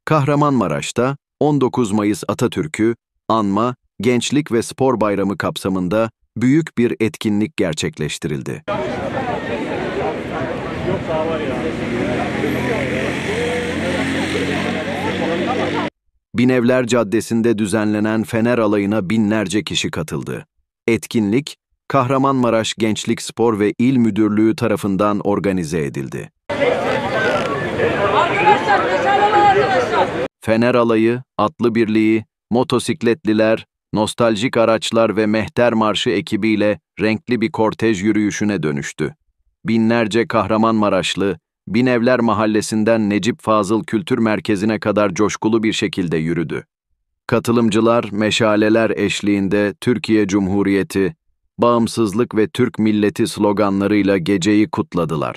Kahramanmaraş'ta 19 Mayıs Atatürk'ü anma, Gençlik ve Spor Bayramı kapsamında büyük bir etkinlik gerçekleştirildi. Binevler Caddesi'nde düzenlenen Fener Alayı'na binlerce kişi katıldı. Etkinlik, Kahramanmaraş Gençlik Spor ve İl Müdürlüğü tarafından organize edildi. Fener Alayı, Atlı Birliği, motosikletliler, nostaljik araçlar ve Mehter Marşı ekibiyle renkli bir kortej yürüyüşüne dönüştü. Binlerce Kahramanmaraşlı, Binevler Mahallesi'nden Necip Fazıl Kültür Merkezi'ne kadar coşkulu bir şekilde yürüdü. Katılımcılar meşaleler eşliğinde Türkiye Cumhuriyeti, bağımsızlık ve Türk milleti sloganlarıyla geceyi kutladılar.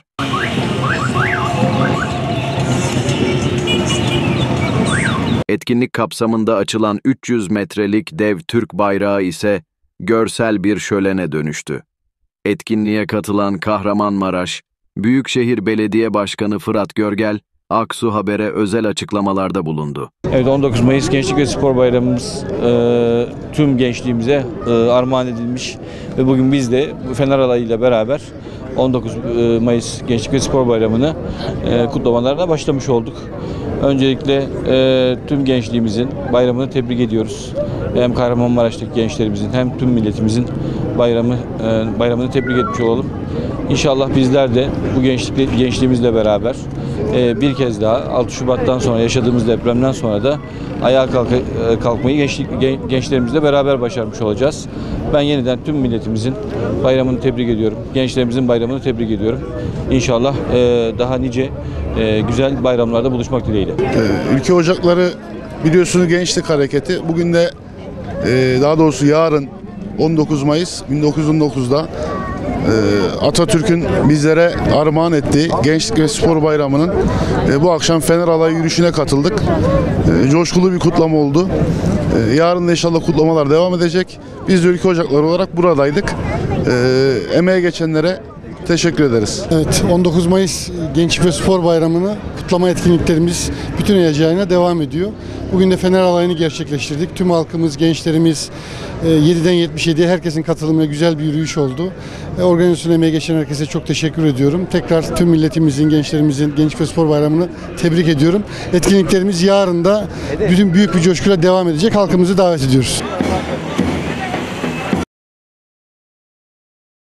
Etkinlik kapsamında açılan 300 metrelik dev Türk bayrağı ise görsel bir şölene dönüştü. Etkinliğe katılan Kahramanmaraş, Büyükşehir Belediye Başkanı Fırat Görgel, Aksu Haber'e özel açıklamalarda bulundu. Evet, 19 Mayıs Gençlik ve Spor Bayramımız tüm gençliğimize armağan edilmiş ve bugün biz de Fener Alayı ile beraber 19 Mayıs Gençlik ve Spor Bayramı'nı kutlamalarına başlamış olduk. Öncelikle tüm gençliğimizin bayramını tebrik ediyoruz. Hem Kahramanmaraş'taki gençlerimizin hem tüm milletimizin bayramını tebrik etmiş olalım. İnşallah bizler de bu gençliğimizle beraber bir kez daha 6 Şubat'tan sonra yaşadığımız depremden sonra da ayağa kalkmayı gençlerimizle beraber başarmış olacağız. Ben yeniden tüm milletimizin bayramını tebrik ediyorum. Gençlerimizin bayramını tebrik ediyorum. İnşallah daha nice güzel bayramlarda buluşmak dileğiyle. Ülke Ocakları biliyorsunuz Gençlik Hareketi. Bugün de daha doğrusu yarın 19 Mayıs 1919'da Atatürk'ün bizlere armağan ettiği Gençlik ve Spor Bayramı'nın bu akşam Fener Alayı yürüyüşüne katıldık. Coşkulu bir kutlama oldu. Yarın da inşallah kutlamalar devam edecek. Biz de Ülke Ocakları olarak buradaydık. Emeğe geçenlere teşekkür ederiz. Evet, 19 Mayıs Gençlik ve Spor Bayramı'nı kutlama etkinliklerimiz bütün heyecanıyla devam ediyor. Bugün de Fener Alayı'nı gerçekleştirdik. Tüm halkımız, gençlerimiz 7'den 77'ye herkesin katılımıyla güzel bir yürüyüş oldu. Organizasyon emeği geçen herkese çok teşekkür ediyorum. Tekrar tüm milletimizin, gençlerimizin Gençlik ve Spor Bayramı'nı tebrik ediyorum. Etkinliklerimiz yarın da bütün büyük bir coşkuyla devam edecek. Halkımızı davet ediyoruz.